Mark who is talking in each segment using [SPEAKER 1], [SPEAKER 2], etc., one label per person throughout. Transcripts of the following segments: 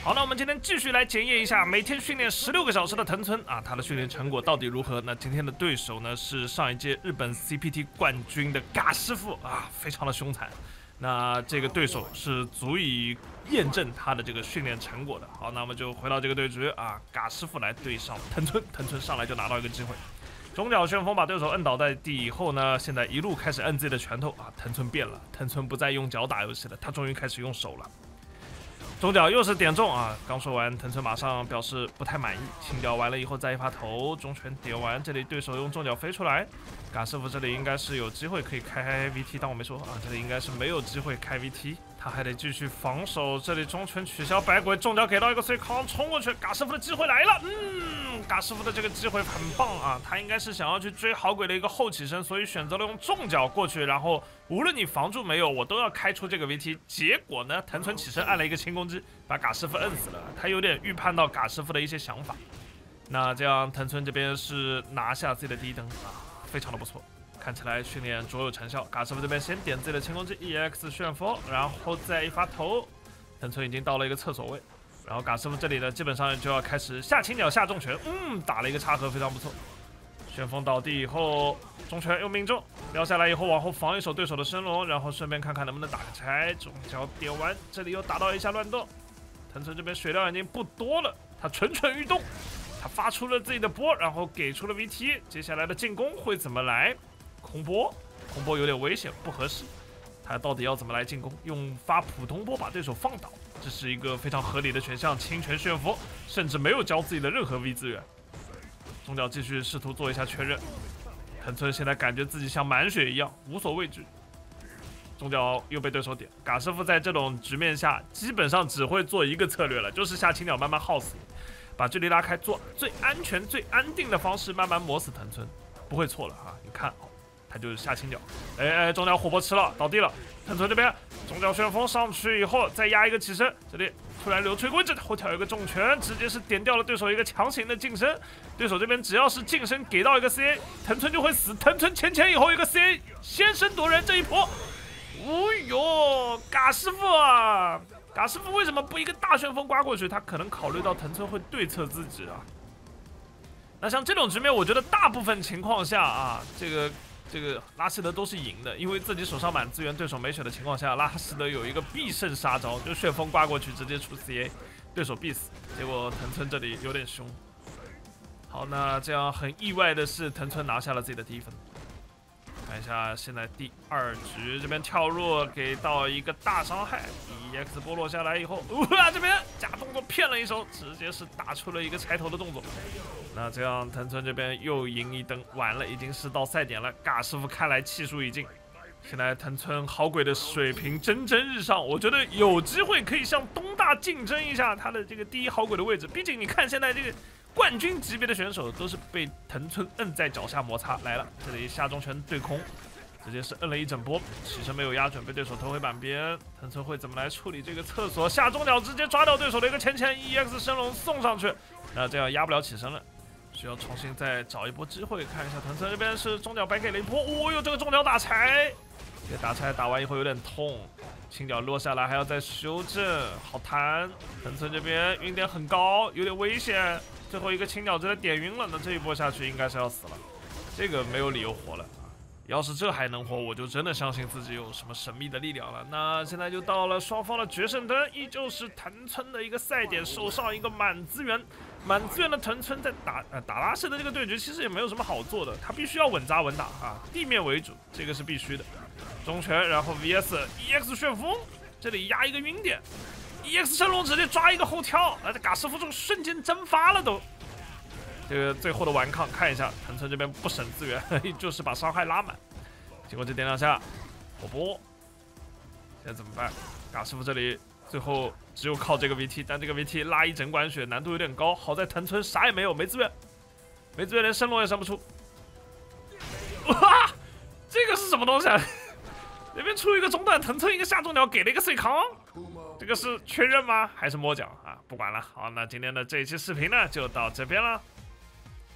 [SPEAKER 1] 好，那我们今天继续来检验一下每天训练16个小时的藤村啊，他的训练成果到底如何？那今天的对手呢是上一届日本 CPT 冠军的嘎师傅啊，非常的凶残。那这个对手是足以验证他的这个训练成果的。好，那我们就回到这个对局啊，嘎师傅来对上藤村，藤村上来就拿到一个机会。中脚旋风把对手摁倒在地以后呢，现在一路开始摁自己的拳头啊，藤村变了，藤村不再用脚打游戏了，他终于开始用手了。中脚又是点中啊！刚说完，藤村马上表示不太满意。轻脚完了以后再一发头，中拳点完，这里对手用重脚飞出来。嘎师傅这里应该是有机会可以开 VT， 但我没说啊，这里应该是没有机会开 VT， 他还得继续防守。这里中拳取消百鬼，重脚给到一个随康冲过去，嘎师傅的机会来了。嘎师傅的这个机会很棒啊，他应该是想要去追好鬼的一个后起身，所以选择了用重脚过去，然后无论你防住没有，我都要开出这个 VT。结果呢，藤村起身按了一个轻攻击，把嘎师傅摁死了。他有点预判到嘎师傅的一些想法。那这样藤村这边是拿下自己的第一灯啊，非常的不错，看起来训练卓有成效。嘎师傅这边先点自己的轻攻击 EX 旋风，然后再一发头，藤村已经到了一个厕所位。然后嘎师傅这里呢，基本上就要开始下轻脚下重拳，打了一个插合，非常不错。旋风倒地以后，中拳又命中，撩下来以后往后防一手对手的升龙，然后顺便看看能不能打个拆。中脚点完，这里又打到一下乱斗。藤村这边水量已经不多了，他蠢蠢欲动，他发出了自己的波，然后给出了 VT。接下来的进攻会怎么来？空波有点危险，不合适。他到底要怎么来进攻？用发普通波把对手放倒，这是一个非常合理的选项。轻拳旋风，甚至没有交自己的任何 V 资源。中脚继续试图做一下确认，藤村现在感觉自己像满血一样，无所畏惧。中脚又被对手点，嘎师傅在这种局面下基本上只会做一个策略了，就是下轻脚慢慢耗死你，把距离拉开，做最安全、最安定的方式慢慢磨死藤村，不会错了啊！你看，他就是下轻脚，中脚火波吃了，倒地了。藤村这边中脚旋风上去以后，再压一个起身，这里突然流吹棍，这后跳一个重拳，直接是点掉了对手一个强行的近身。对手这边只要是近身给到一个 CA， 藤村就会死。藤村前以后一个 CA， 先声夺人这一波，哦哟，嘎师傅啊！嘎师傅为什么不一个大旋风刮过去？他可能考虑到藤村会对策自己啊。那像这种局面，我觉得大部分情况下啊，这个拉希德都是赢的，因为自己手上满资源，对手没血的情况下，拉希德有一个必胜杀招，就旋风刮过去直接出 CA， 对手必死。结果藤村这里有点凶。好，那这样很意外的是，藤村拿下了自己的第一分。看一下现在第二局，这边跳入给到一个大伤害 ，EX 波落下来以后，哇，这边假动作骗了一手，直接是打出了一个拆头的动作。那这样藤村这边又赢一灯，完了，已经是到赛点了。嘎师傅看来气数已尽，现在藤村好鬼的水平蒸蒸日上，我觉得有机会可以向东大竞争一下他的这个第一好鬼的位置。毕竟你看现在这个冠军级别的选手都是被藤村摁在脚下摩擦来了，这里下中拳对空，直接是摁了一整波，起身没有压准，被对手偷回板边。藤村会怎么来处理这个厕所？下中脚直接抓掉对手的一个前 EX 升龙送上去，那这样压不了起身了。需要重新再找一波机会，看一下藤村这边是中脚白给了一波，哦哟，这个中脚打拆，这个打拆打完以后有点痛，轻脚落下来还要再修正，好弹。藤村这边晕点很高，有点危险，最后一个轻脚直接点晕了，那这一波下去应该是要死了，这个没有理由活了。要是这还能活，我就真的相信自己有什么神秘的力量了。那现在就到了双方的决胜灯，依旧是藤村的一个赛点，手上一个满资源的藤村在打拉希的这个对局，其实也没有什么好做的，他必须要稳扎稳打啊，地面为主，这个是必须的。中拳，然后 VS EX 旋风，这里压一个晕点 ，EX 升龙直接抓一个后跳，这嘎师傅这个瞬间蒸发了都。这个最后的顽抗，看一下藤村这边不省资源，就是把伤害拉满。经过这点两下，火波，现在怎么办？嘎师傅这里最后只有靠这个 VT， 但这个 VT 拉一整管血，难度有点高。好在藤村啥也没有，没资源，连升龙也升不出。哇，这个是什么东西啊？那边出一个中断，藤村一个下中脚给了一个碎扛，这个是确认吗？还是摸脚啊？不管了。好，那今天的这一期视频呢，就到这边了。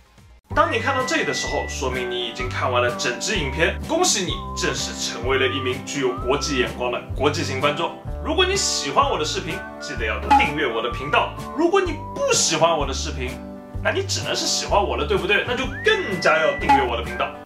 [SPEAKER 1] 当你看到这里的时候，说明你已经看完了整支影片，恭喜你正式成为了一名具有国际眼光的国际型观众。如果你喜欢我的视频，记得要订阅我的频道。如果你不喜欢我的视频，那你只能是喜欢我了，对不对？那就更加要订阅我的频道。